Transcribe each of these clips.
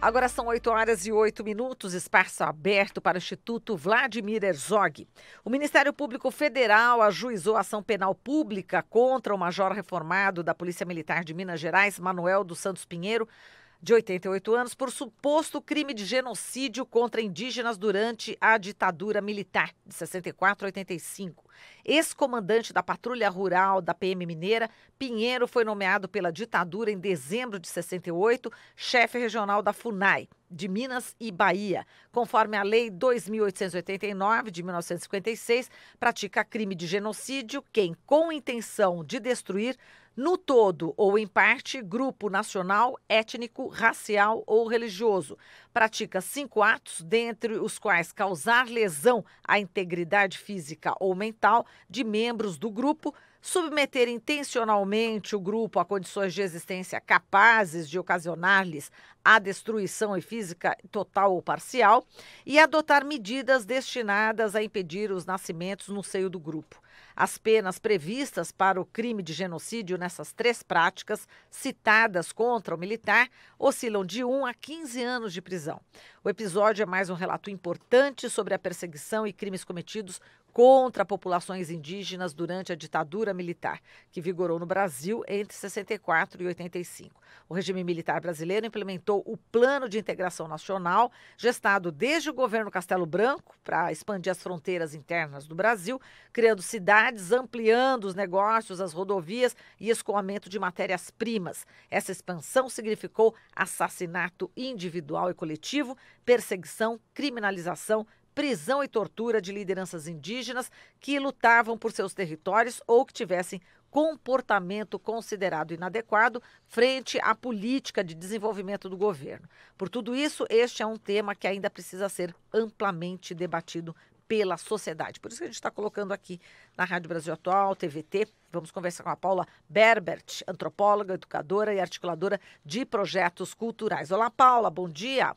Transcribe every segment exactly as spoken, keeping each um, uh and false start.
Agora são oito horas e oito minutos, espaço aberto para o Instituto Vladimir Herzog. O Ministério Público Federal ajuizou ação penal pública contra o major reformado da Polícia Militar de Minas Gerais, Manuel dos Santos Pinheiro, de oitenta e oito anos, por suposto crime de genocídio contra indígenas durante a ditadura militar, de sessenta e quatro a oitenta e cinco. Ex-comandante da Patrulha Rural da P M Mineira, Pinheiro foi nomeado pela ditadura em dezembro de sessenta e oito, chefe regional da FUNAI, de Minas e Bahia. Conforme a Lei dois mil oitocentos e oitenta e nove, de mil novecentos e cinquenta e seis, pratica crime de genocídio quem, com intenção de destruir, no todo ou em parte, grupo nacional, étnico, racial ou religioso. Pratica cinco atos, dentre os quais causar lesão à integridade física ou mental de membros do grupo, submeter intencionalmente o grupo a condições de existência capazes de ocasionar-lhes a destruição e física total ou parcial e adotar medidas destinadas a impedir os nascimentos no seio do grupo. As penas previstas para o crime de genocídio nessas três práticas citadas contra o militar oscilam de um a quinze anos de prisão. O episódio é mais um relato importante sobre a perseguição e crimes cometidos contra populações indígenas durante a ditadura militar, que vigorou no Brasil entre sessenta e quatro e oitenta e cinco. O regime militar brasileiro implementou o Plano de Integração Nacional, gestado desde o governo Castelo Branco, para expandir as fronteiras internas do Brasil, criando cidades, ampliando os negócios, as rodovias e escoamento de matérias-primas. Essa expansão significou assassinato individual e coletivo, perseguição, criminalização, prisão e tortura de lideranças indígenas que lutavam por seus territórios ou que tivessem comportamento considerado inadequado frente à política de desenvolvimento do governo. Por tudo isso, este é um tema que ainda precisa ser amplamente debatido pela sociedade. Por isso que a gente está colocando aqui na Rádio Brasil Atual, T V T. Vamos conversar com a Paula Berbert, antropóloga, educadora e articuladora de projetos culturais. Olá, Paula, bom dia.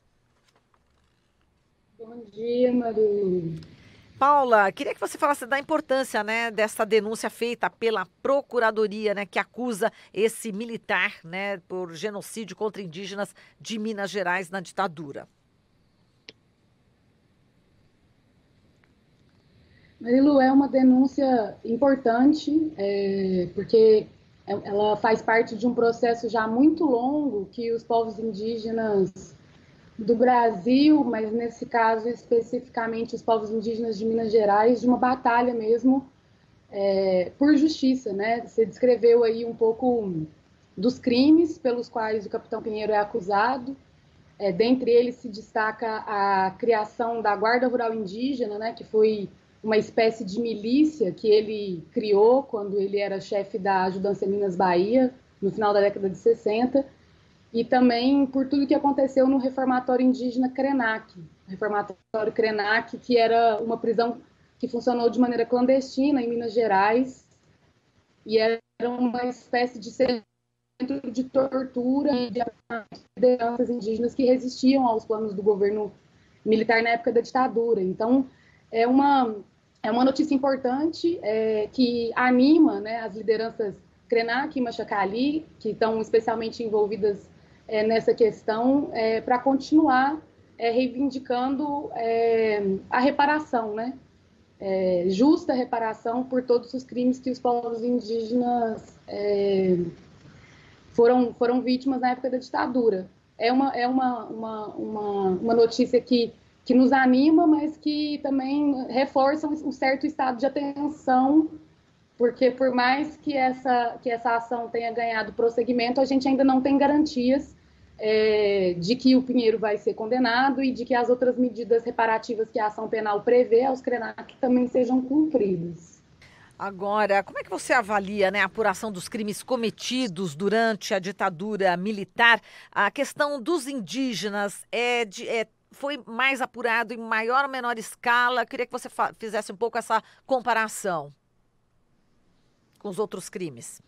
Bom dia, Maru. Paula, queria que você falasse da importância, né, dessa denúncia feita pela Procuradoria, né, que acusa esse militar, né, por genocídio contra indígenas de Minas Gerais na ditadura. Marilu, é uma denúncia importante, é, porque ela faz parte de um processo já muito longo que os povos indígenas do Brasil, mas nesse caso especificamente os povos indígenas de Minas Gerais, de uma batalha mesmo é, por justiça, né? Você descreveu aí um pouco dos crimes pelos quais o capitão Pinheiro é acusado. É, dentre eles se destaca a criação da Guarda Rural Indígena, né? Que foi uma espécie de milícia que ele criou quando ele era chefe da Ajudância Minas Bahia, no final da década de sessenta. E também por tudo que aconteceu no reformatório indígena Krenak. O reformatório Krenak, que era uma prisão que funcionou de maneira clandestina em Minas Gerais, e era uma espécie de centro de tortura e de lideranças indígenas que resistiam aos planos do governo militar na época da ditadura. Então, é uma, é uma notícia importante é, que anima, né, as lideranças Krenak e Machacali, que estão especialmente envolvidas É, nessa questão, é, para continuar é, reivindicando é, a reparação, né? É, justa reparação por todos os crimes que os povos indígenas é, foram, foram vítimas na época da ditadura. É uma, é uma, uma, uma, uma notícia que, que nos anima, mas que também reforça um certo estado de atenção, porque por mais que essa, que essa ação tenha ganhado prosseguimento, a gente ainda não tem garantias é, de que o Pinheiro vai ser condenado e de que as outras medidas reparativas que a ação penal prevê aos Krenak também sejam cumpridas. Agora, como é que você avalia, né, a apuração dos crimes cometidos durante a ditadura militar? A questão dos indígenas é de, é, foi mais apurado em maior ou menor escala? Eu queria que você fizesse um pouco essa comparação com os outros crimes.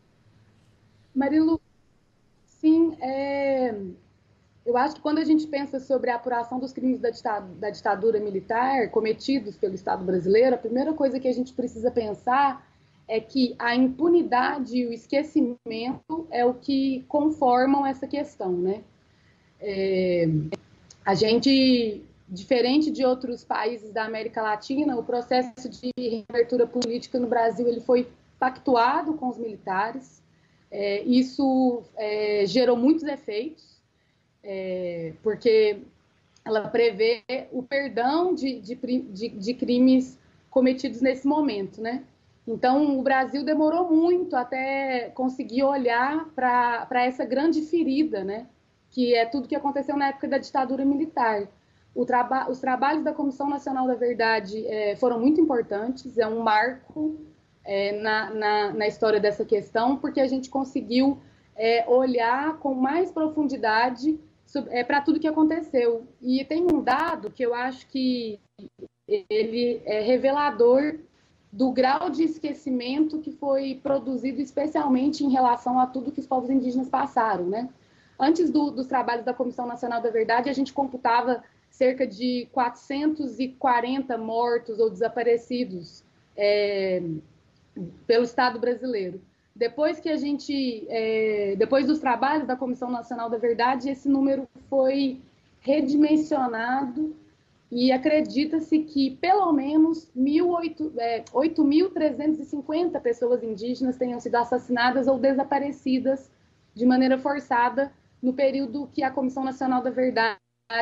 Marilu, sim, é... eu acho que quando a gente pensa sobre a apuração dos crimes da ditadura, da ditadura militar cometidos pelo Estado brasileiro, a primeira coisa que a gente precisa pensar é que a impunidade e o esquecimento é o que conformam essa questão, né? É, a gente, diferente de outros países da América Latina, o processo de reabertura política no Brasil ele foi pactuado com os militares. É, isso é, gerou muitos efeitos, é, porque ela prevê o perdão de, de, de, de crimes cometidos nesse momento, né? Então, o Brasil demorou muito até conseguir olhar para essa grande ferida, né? Que é tudo que aconteceu na época da ditadura militar. Traba os trabalhos da Comissão Nacional da Verdade é, foram muito importantes, é um marco é, na, na, na história dessa questão, porque a gente conseguiu é, olhar com mais profundidade é, para tudo que aconteceu. E tem um dado que eu acho que ele é revelador do grau de esquecimento que foi produzido especialmente em relação a tudo que os povos indígenas passaram, né? Antes do, dos trabalhos da Comissão Nacional da Verdade, a gente computava cerca de quatrocentos e quarenta mortos ou desaparecidos é, pelo Estado brasileiro. Depois que a gente, é, depois dos trabalhos da Comissão Nacional da Verdade, esse número foi redimensionado e acredita-se que pelo menos oito mil trezentas e cinquenta pessoas indígenas tenham sido assassinadas ou desaparecidas de maneira forçada no período que a Comissão Nacional da Verdade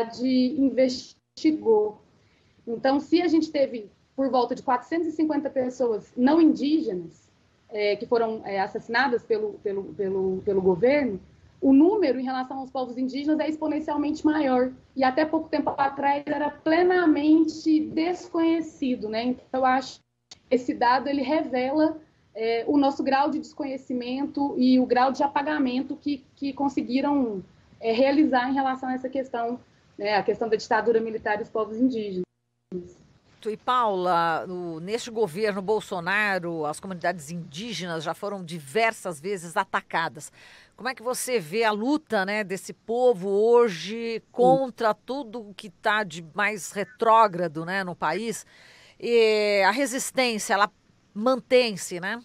investigou. Então, se a gente teve por volta de quatrocentas e cinquenta pessoas não indígenas é, que foram é, assassinadas pelo, pelo, pelo, pelo governo, o número em relação aos povos indígenas é exponencialmente maior. E até pouco tempo atrás era plenamente desconhecido, né? Então, eu acho que esse dado ele revela é, o nosso grau de desconhecimento e o grau de apagamento que, que conseguiram é, realizar em relação a essa questão, né? A questão da ditadura militar e os povos indígenas. E Paula, no, neste governo Bolsonaro, as comunidades indígenas já foram diversas vezes atacadas. Como é que você vê a luta, né, desse povo hoje contra tudo que está de mais retrógrado, né, no país? E a resistência, ela mantém-se, né?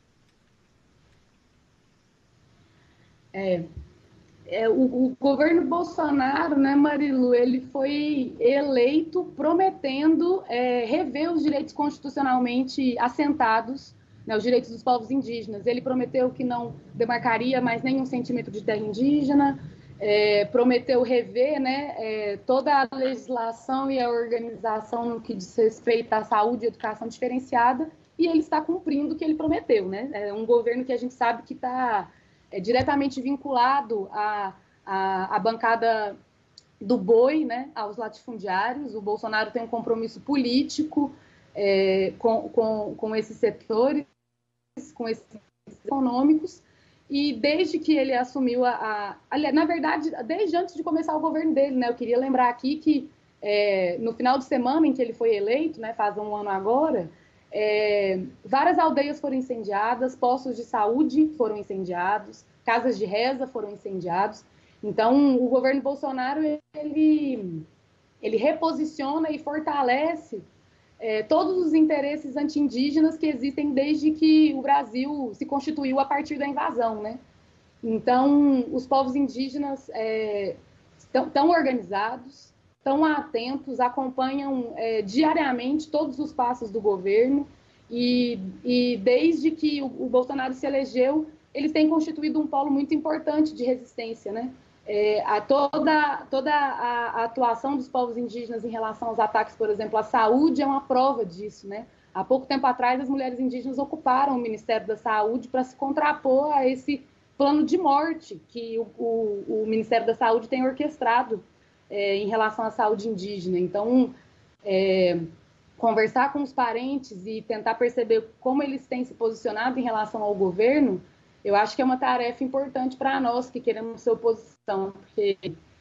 É, É, o, o governo Bolsonaro, né, Marilu, ele foi eleito prometendo é, rever os direitos constitucionalmente assentados, né, os direitos dos povos indígenas. Ele prometeu que não demarcaria mais nenhum centímetro de terra indígena, é, prometeu rever né, é, toda a legislação e a organização no que diz respeito à saúde e educação diferenciada, e ele está cumprindo o que ele prometeu. Né? É um governo que a gente sabe que está é diretamente vinculado à, à, à bancada do boi, né, aos latifundiários. O Bolsonaro tem um compromisso político é, com, com, com esses setores, com esses econômicos, e desde que ele assumiu a, a... Na verdade, desde antes de começar o governo dele, né, eu queria lembrar aqui que é, no final de semana em que ele foi eleito, né, faz um ano agora, É, várias aldeias foram incendiadas, postos de saúde foram incendiados, casas de reza foram incendiados. Então, o governo Bolsonaro ele, ele reposiciona e fortalece é, todos os interesses anti-indígenas que existem desde que o Brasil se constituiu a partir da invasão, né? Então, os povos indígenas é, estão organizados, estão atentos, acompanham é, diariamente todos os passos do governo e, e desde que o, o Bolsonaro se elegeu, eles têm constituído um polo muito importante de resistência, né? É, a toda toda a, a atuação dos povos indígenas em relação aos ataques, por exemplo, à saúde é uma prova disso, né? Há pouco tempo atrás, as mulheres indígenas ocuparam o Ministério da Saúde para se contrapor a esse plano de morte que o, o, o Ministério da Saúde tem orquestrado É, em relação à saúde indígena. Então, é, conversar com os parentes e tentar perceber como eles têm se posicionado em relação ao governo, eu acho que é uma tarefa importante para nós que queremos ser oposição, porque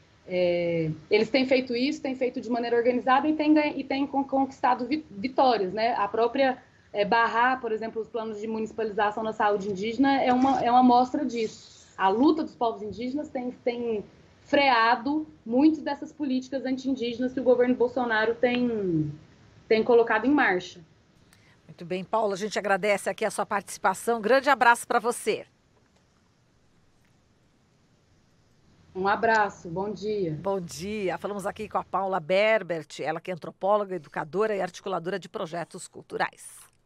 é, eles têm feito isso, têm feito de maneira organizada e têm, e têm conquistado vitórias, né? A própria é, barrar, por exemplo, os planos de municipalização da saúde indígena é uma, é uma mostra disso. A luta dos povos indígenas tem, tem freado muitas dessas políticas anti-indígenas que o governo Bolsonaro tem, tem colocado em marcha. Muito bem, Paula, a gente agradece aqui a sua participação. Grande abraço para você. Um abraço, bom dia. Bom dia. Falamos aqui com a Paula Berbert, ela que é antropóloga, educadora e articuladora de projetos culturais.